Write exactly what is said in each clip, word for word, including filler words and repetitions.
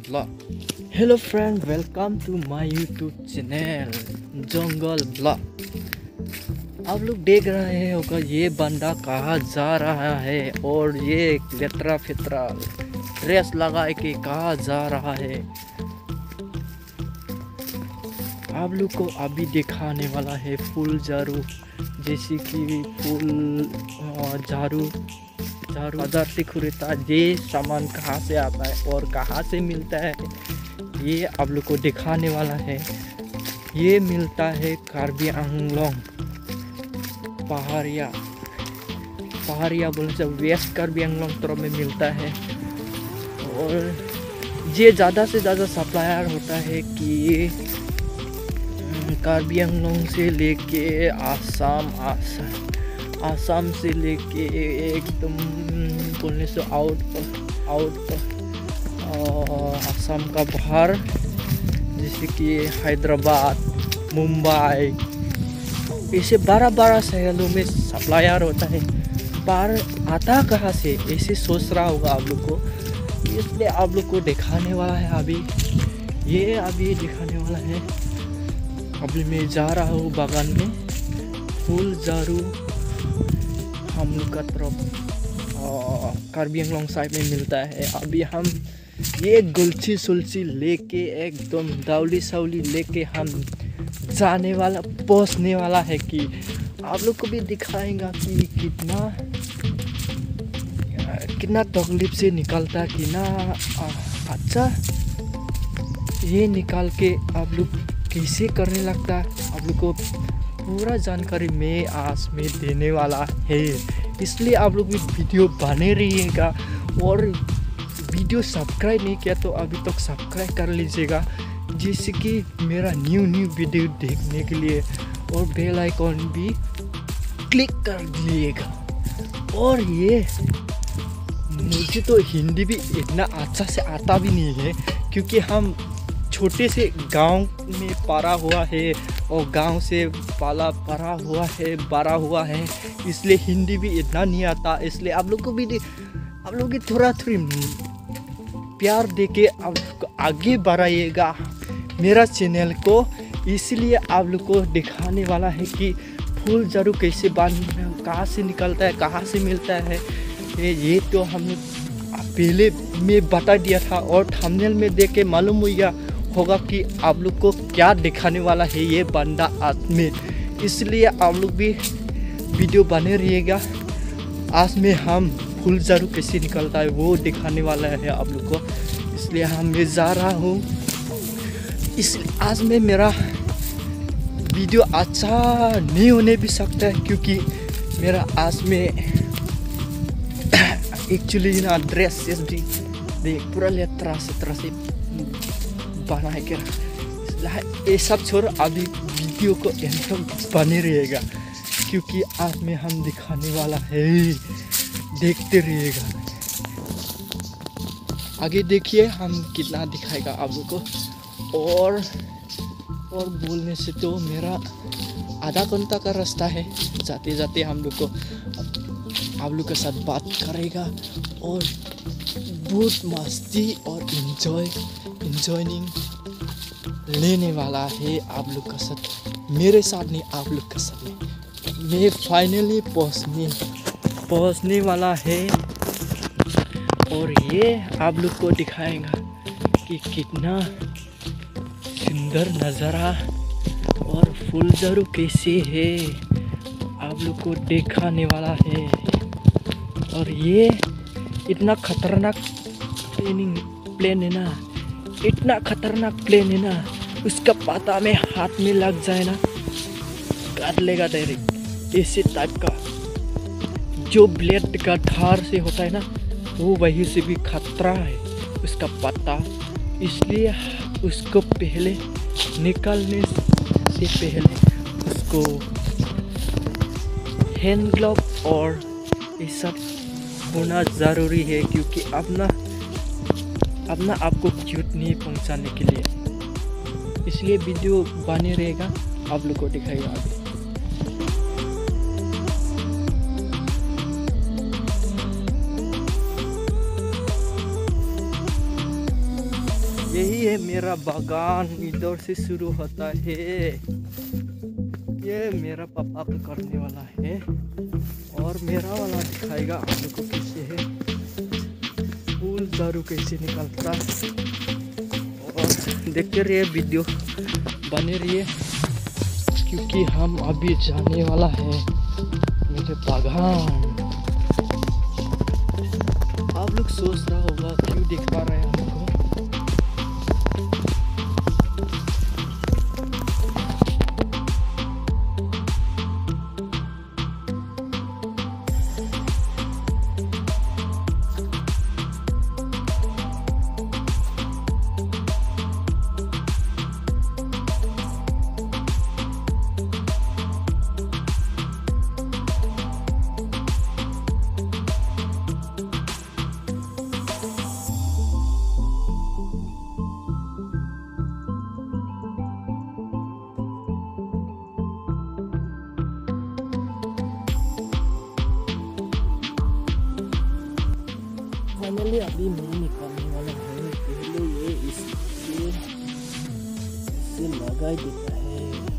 Blog. Hello friend, welcome to my YouTube channel जंगल blog. आप लोग देख रहे होगा ये बंदा कहाँ जा रहा है और ये लेतरा फितरा ड्रेस लगा के कहाँ जा रहा है। आप लोग को अभी दिखाने वाला है फूल झाड़ू, जैसे कि फूल झाड़ू झाड़ू बाजार से खरीदता ये सामान कहाँ से आता है और कहाँ से मिलता है, ये आप लोग को दिखाने वाला है। ये मिलता है कार्बी आंगलोंग पहाड़िया पहाड़िया बोलने से वेस्ट कार्बी आंगलोंग तरफ में मिलता है। और ये ज़्यादा से ज़्यादा सप्लायर होता है कि कार्बी आंगलोंग से लेके आसाम आसाम आसाम से लेके एकदम बोलने से आउट पर आउट पर आसाम का बाहर, जैसे कि हैदराबाद, मुंबई, ऐसे बारह बारह शहरों में सप्लायर होता है। पर आता कहाँ से ऐसे सोच रहा होगा आप लोग को, इसलिए आप लोग को दिखाने वाला है। अभी ये अभी दिखाने वाला है। अभी मैं जा रहा हूँ बागान में, फूल झाड़ू हम लोग का तरफ कार्बी आंगलोंग साइड में मिलता है। अभी हम ये गुलछी सुलछी लेके एकदम दावली सावली लेके हम जाने वाला पहुंचने वाला है कि आप लोग को भी दिखाएगा कि कितना कितना तकलीफ से निकलता है कि ना अच्छा ये निकाल के आप लोग कैसे करने लगता है। आप लोग को पूरा जानकारी मैं आज में देने वाला है, इसलिए आप लोग भी वीडियो बने रहिएगा। और वीडियो सब्सक्राइब नहीं किया तो अभी तक सब्सक्राइब कर लीजिएगा, जिससे कि मेरा न्यू न्यू वीडियो देखने के लिए, और बेल आइकॉन भी क्लिक कर दीजिएगा। और ये मुझे तो हिंदी भी इतना अच्छा से आता भी नहीं है, क्योंकि हम छोटे से गांव में पला हुआ है और गांव से पाला पड़ा हुआ है बड़ा हुआ है, इसलिए हिंदी भी इतना नहीं आता। इसलिए आप लोग को भी आप लोग की थोड़ा थोड़ी प्यार देके आप आगे बढ़ाइएगा मेरा चैनल को। इसलिए आप लोग को दिखाने वाला है कि फूल झाड़ू कैसे बांध कहाँ से निकलता है, कहाँ से मिलता है। ये तो हम पहले में बता दिया था और थंबनेल में देख के मालूम हो गया होगा कि आप लोग को क्या दिखाने वाला है ये बंदा आज में। इसलिए आप लोग भी वीडियो बने रहिएगा। आज में हम फूल झाड़ू कैसे निकलता है वो दिखाने वाला है आप लोग को। इसलिए हम मैं जा रहा हूँ। इसलिए आज में मेरा वीडियो अच्छा नहीं होने भी सकता है, क्योंकि मेरा आज में एक्चुअली ना ड्रेस भी देख पूरा लेतरा से तरह से बना है क्या। ये सब छोड़ अभी वीडियो को एकदम बने रहेगा, क्योंकि आज में हम दिखाने वाला है, देखते रहिएगा। आगे देखिए हम कितना दिखाएगा आप लोग को। और और बोलने से तो मेरा आधा घंटा का रास्ता है, जाते जाते हम लोग को आप लोग के साथ बात करेगा और बहुत मस्ती और इन्जॉय इंजॉयनिंग लेने वाला है आप लोग का साथ, मेरे साथ नहीं आप लोग के साथ में। मैं फाइनली पहुंचने पहुंचने वाला है और ये आप लोग को दिखाएगा कि कितना सुंदर नज़ारा और फूल झाड़ू कैसे है, आप लोग को दिखाने वाला है। और ये इतना खतरनाक प्लेनिंग प्लेन है ना, इतना खतरनाक प्लेन है ना, उसका पता में हाथ में लग जाए ना काट लेगा डायरेक्ट। ऐसे टाइप का जो ब्लेड का धार से होता है ना, वो वही से भी खतरा है उसका पता। इसलिए उसको पहले निकालने से पहले उसको हैंड ग्लव और ये सब होना ज़रूरी है, क्योंकि अपना अपना आपको चोट नहीं पहुंचाने के लिए। इसलिए वीडियो बने रहेगा, आप लोग को दिखाएगा आगे। ये मेरा बागान इधर से शुरू होता है। ये मेरा पापा को करने वाला है और मेरा वाला दिखाएगा आप लोग को कैसे है फूल झाड़ू कैसे निकलता। और देखते रहिए, वीडियो बने रहिए, क्योंकि हम अभी जाने वाला है मेरे बागान। आप लोग सोच रहा होगा क्यों दिखा रहे हैं हमको। फाइनली अभी नहीं निकालने वाला है। पहले ये इससे इससे लगा ही देता है।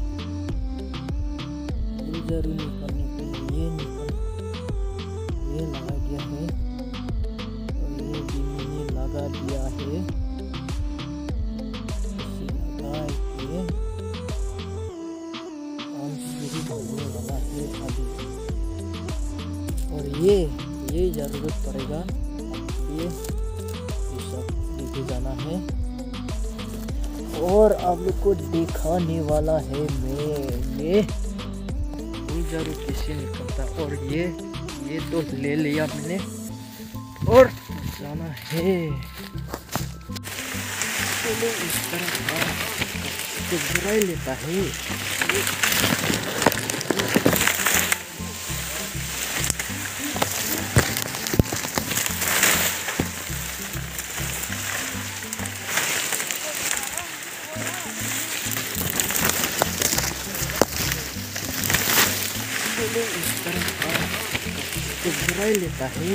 ये जरूर निकालने के लिए ये निकल ये लगा गया है और ये भी मैंने लगा दिया है। इसे लगा के काम शुरू होने वाला है अभी। और ये ये जरूरत पड़ेगा, ये सब लेके जाना है और आप लोग को दिखाने वाला है मैं ये फूल झाड़ू कैसे निकलता। और ये ये तो ले लिया मैंने और जाना है। चलो इस तरह का तो बुराई लेता है। इस तरह का तो बुराई लेता है।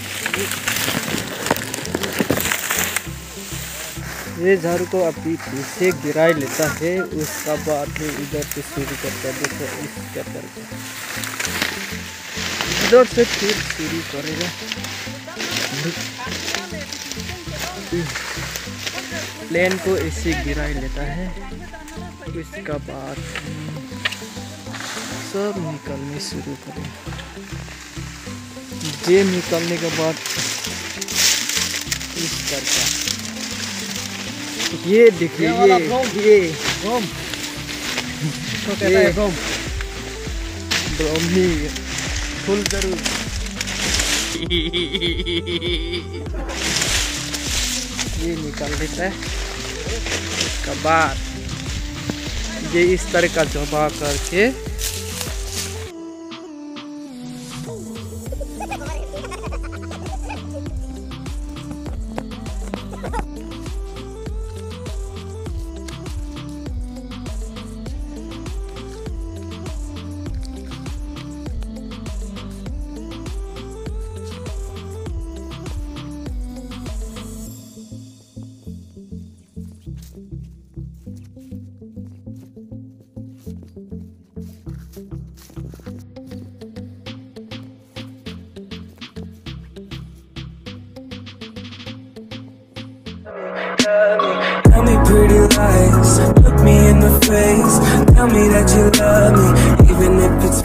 ये झाड़ू को अभी पीछे गिराई लेता है, उसका बाद में इधर से शुरू करता है। देखो इस क्या करता है, इधर से फिर शुरू करेगा। प्लेन को ऐसे गिराई लेता है, उसका बाद सब निकलने शुरू करें। ये निकलने के बाद इस करता ये देखिए ये ये गोम तो कहता है गोम ब्राह्मी फुल जरूर ये निकल देता है। उसके बाद ये इस तरह का जमा करके Tell me pretty lies, look me in the face. Tell me that you love me, even if it's